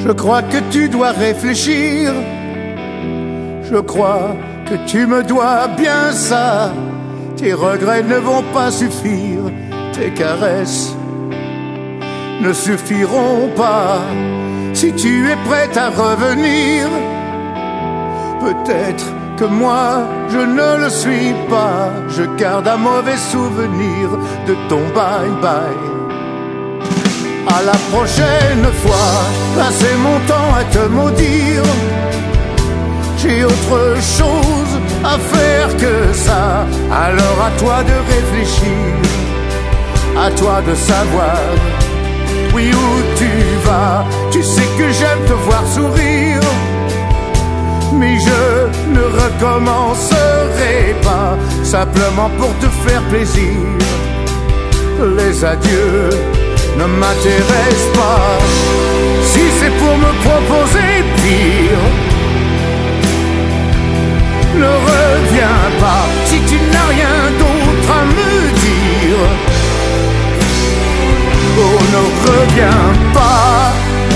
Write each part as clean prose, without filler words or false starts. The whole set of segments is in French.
Je crois que tu dois réfléchir. Je crois que tu me dois bien ça. Tes regrets ne vont pas suffire. Tes caresses ne suffiront pas. Si tu es prête à revenir, peut-être que moi je ne le suis pas. Je garde un mauvais souvenir de ton bye-bye. À la prochaine fois, passer mon temps à te maudire. J'ai autre chose à faire que ça. Alors à toi de réfléchir, à toi de savoir, oui, où tu vas. Tu sais que j'aime te voir sourire, mais je ne recommencerai pas simplement pour te faire plaisir. Les adieux ne m'intéressent pas. Si c'est pour me proposer pire, ne reviens pas. Si tu n'as rien d'autre à me dire, oh, ne reviens pas.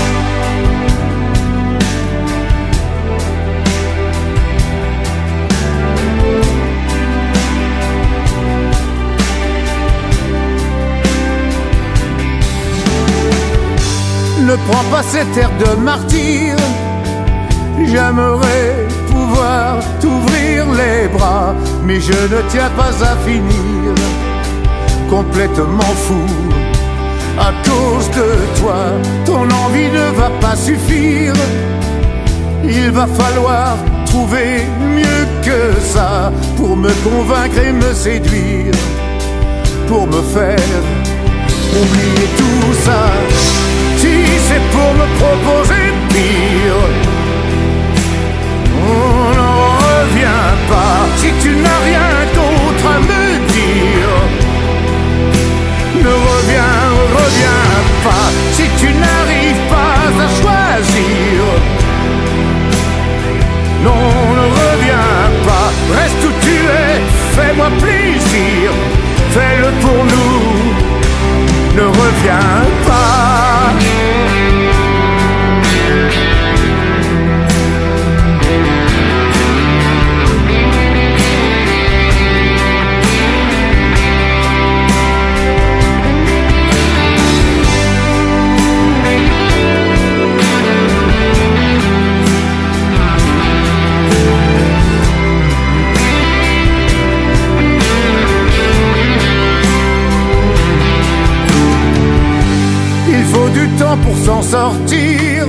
Ne prends pas cet air de martyr. J'aimerais pouvoir t'ouvrir les bras, mais je ne tiens pas à finir complètement fou à cause de toi. Ton envie ne va pas suffire. Il va falloir trouver mieux que ça pour me convaincre et me séduire, pour me faire oublier tout ça. Si c'est pour me proposer pire, on n'en revient pas. Si tu n'as rien d'autre à me dire, ne reviens pas. Si tu n'arrives pas à choisir, non, ne reviens pas. Reste où tu es, fais-moi plaisir. Fais-le pour nous, ne reviens pas. Il faut du temps pour s'en sortir,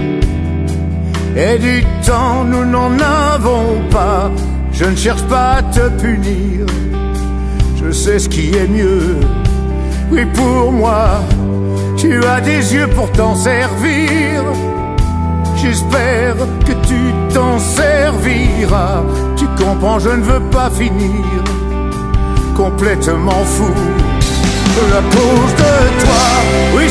et du temps nous n'en avons pas. Je ne cherche pas à te punir, je sais ce qui est mieux. Oui, pour moi, tu as des yeux pour t'en servir. J'espère que tu t'en serviras. Tu comprends, je ne veux pas finir complètement fou à cause de toi. Oui,